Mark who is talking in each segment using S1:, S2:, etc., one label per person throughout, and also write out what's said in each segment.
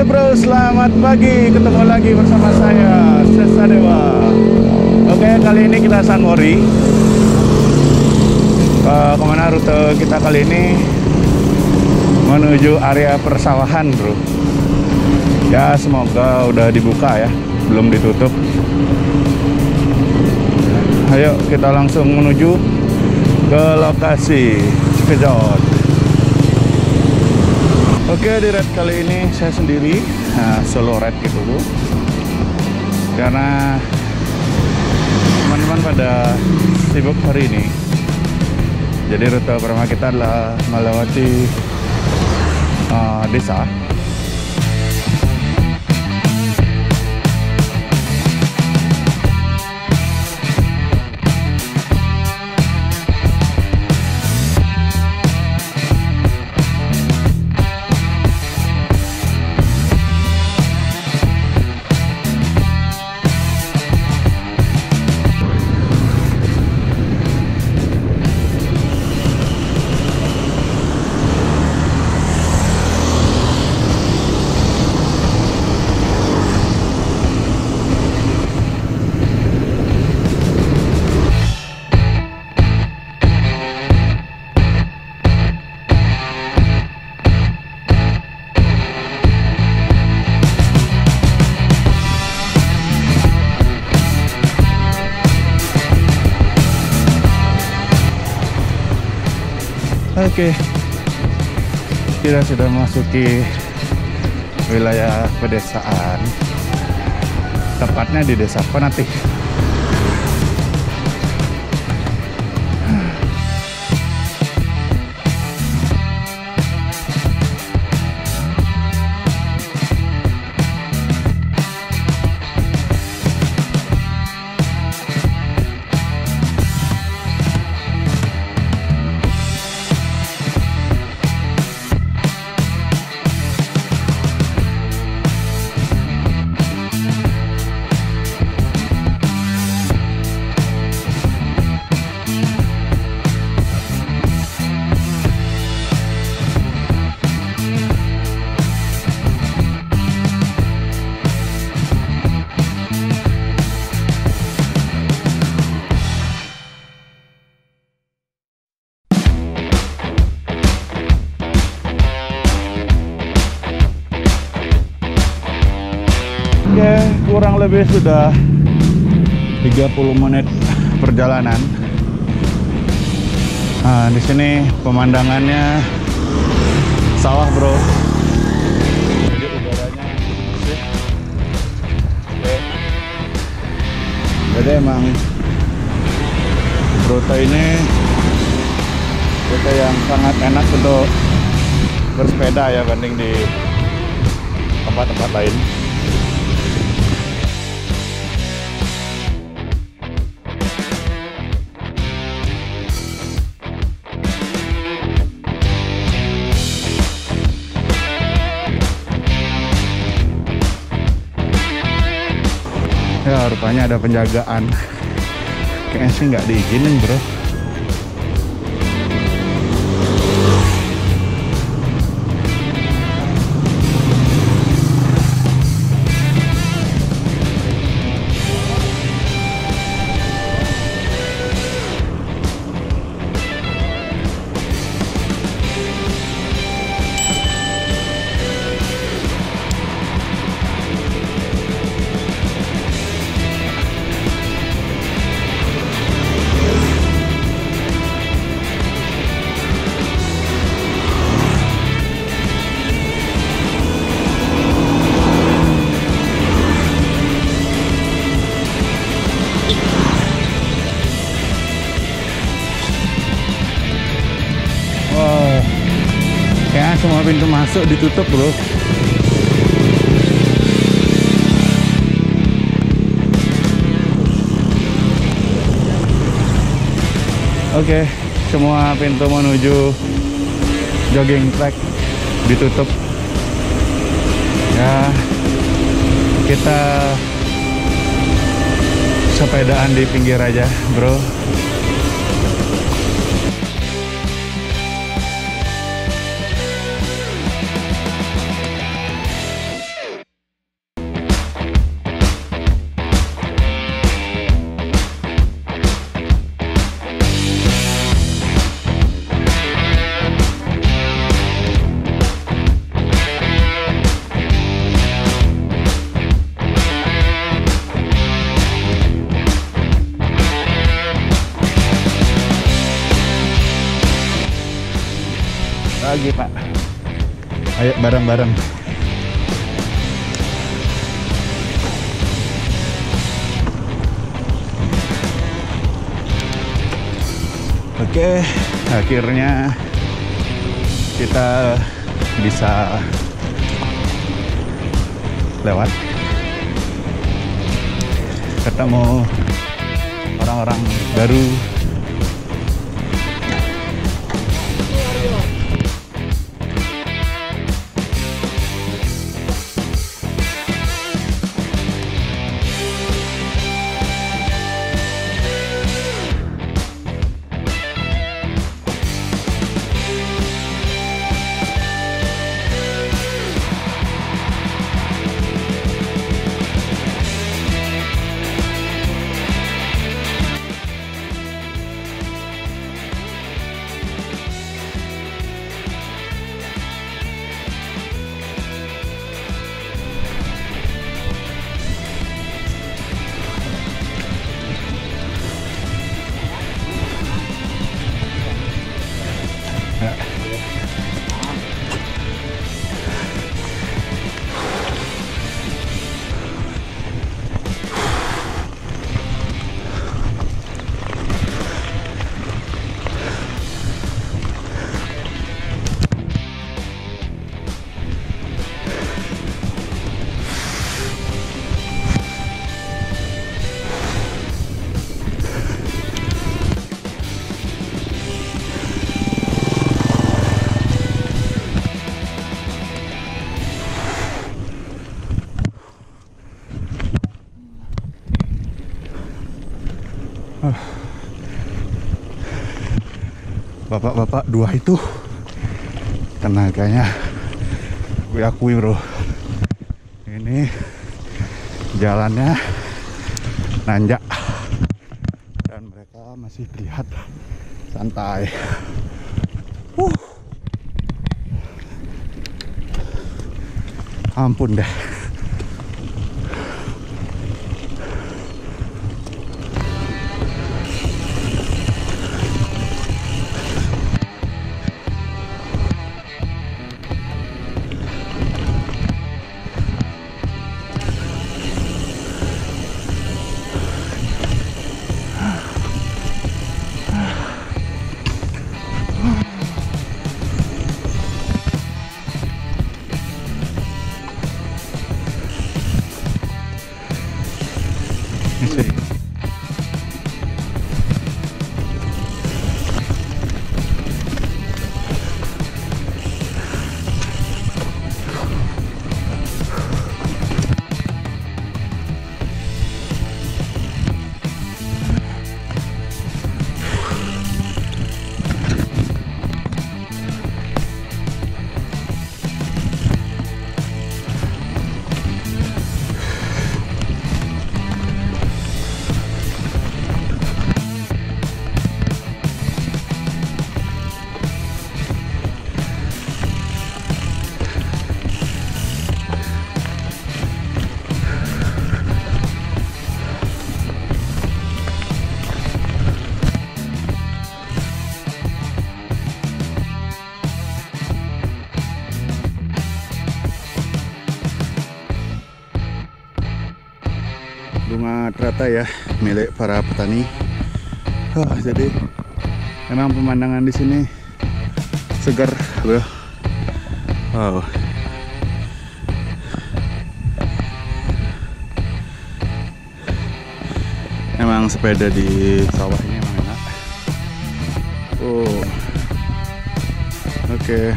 S1: Oke bro, selamat pagi. Ketemu lagi bersama saya, Sesadewa. Oke, kali ini kita San Mori. Kemana rute kita kali ini? Menuju area persawahan bro. Ya semoga udah dibuka ya, belum ditutup. Ayo kita langsung menuju ke lokasi Cikejot. Oke, di ride kali ini saya sendiri, solo ride gitu bu. Karena teman-teman pada sibuk hari ini. Jadi rute pertama kita adalah melewati desa. Oke, kita sudah memasuki wilayah pedesaan, tepatnya di Desa Penatih. Oke, kurang lebih sudah 30 menit perjalanan. Nah, di sini pemandangannya sawah, bro. Jadi udaranya bersih. Oke. Jadi emang rute ini rute yang sangat enak untuk bersepeda ya banding di tempat-tempat lain. Ya rupanya ada penjagaan. Kayaknya sih nggak diizinin bro. Kayaknya semua pintu masuk ditutup bro. Oke, semua pintu menuju jogging track ditutup. Ya, kita sepedaan di pinggir aja bro. bareng-bareng. Oke, akhirnya kita bisa lewat, ketemu orang-orang baru. Bapak-bapak dua itu tenaganya gue akui bro, ini jalannya nanjak dan mereka masih terlihat santai. Ampun deh. Bunga teratai ya, milik para petani. Jadi memang pemandangan di sini segar, bro. Wow. Emang sepeda di sawah ini emang enak. Oke.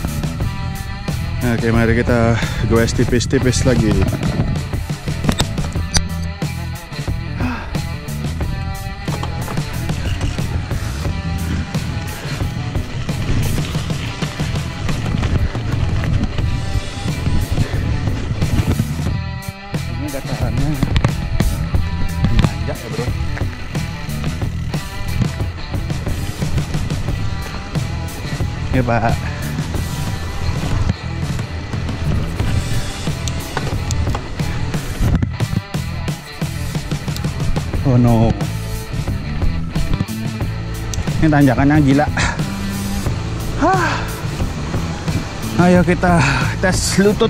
S1: Oke, mari kita goes tipis-tipis lagi. Datarannya nanjak ya bro. Ya pak. Oh no, ini tanjakannya gila. Ayo kita tes lutut.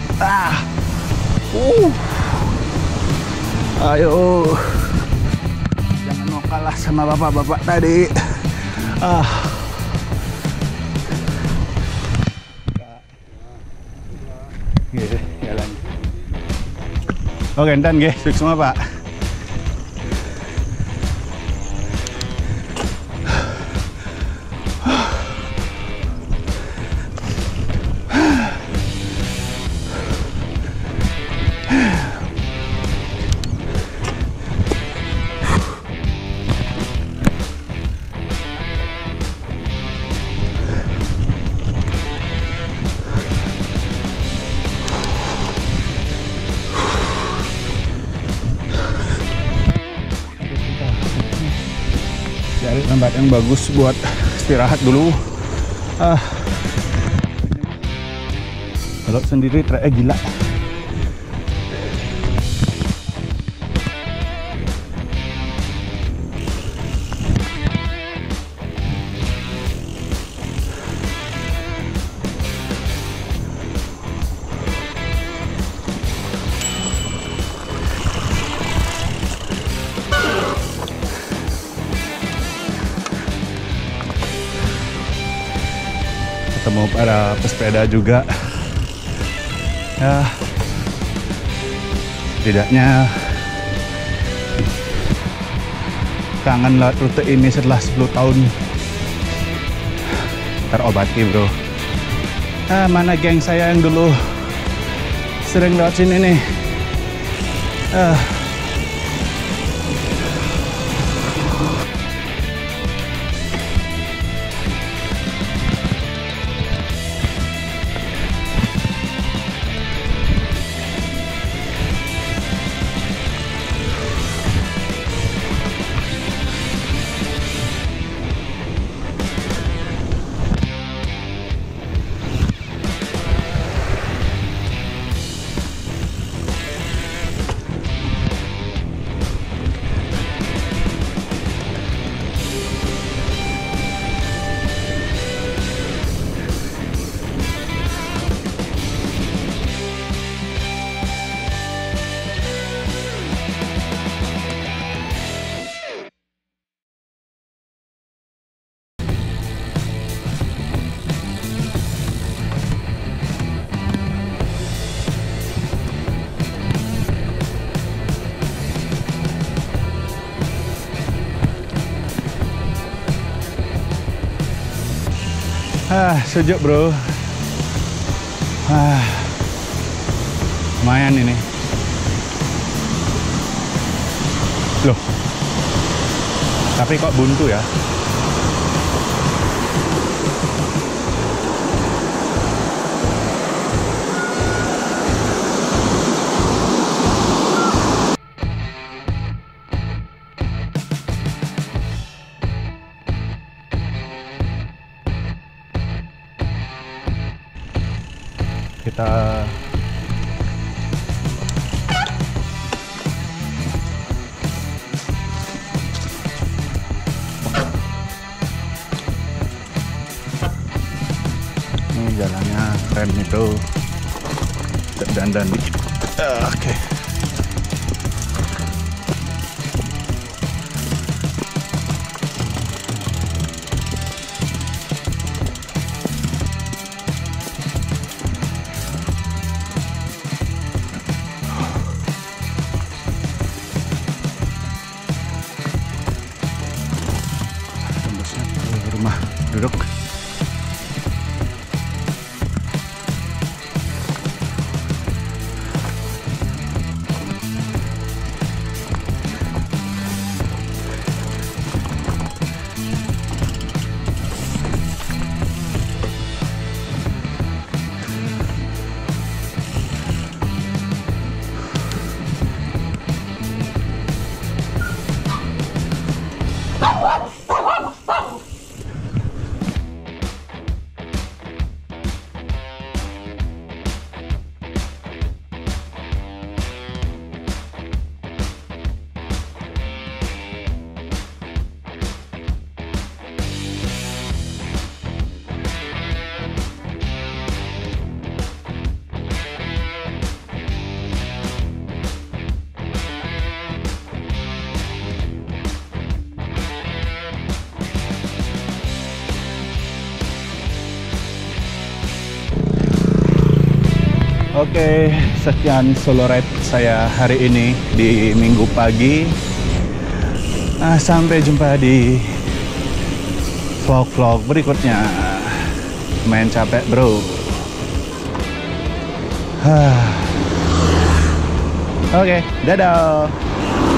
S1: Ayo. Jangan mau kalah sama bapak-bapak tadi. Jalan. Oke, enten nggih, sukses semua, Pak. Cari tempat yang bagus buat istirahat dulu. Kalau sendiri treknya gila. Ketemu para pesepeda juga. Ya, setidaknya kangen lewat rute ini setelah 10 tahun terobati, bro. Mana geng saya yang dulu sering lewat sini nih. Sejuk, bro. Lumayan ini. Loh. Tapi kok buntu ya? Kita ini jalannya keren itu, dandan dikit. Oke. Rumah duduk. Oke, sekian solo ride saya hari ini di Minggu pagi. Sampai jumpa di vlog-vlog berikutnya. Main capek bro. Oke, dadah.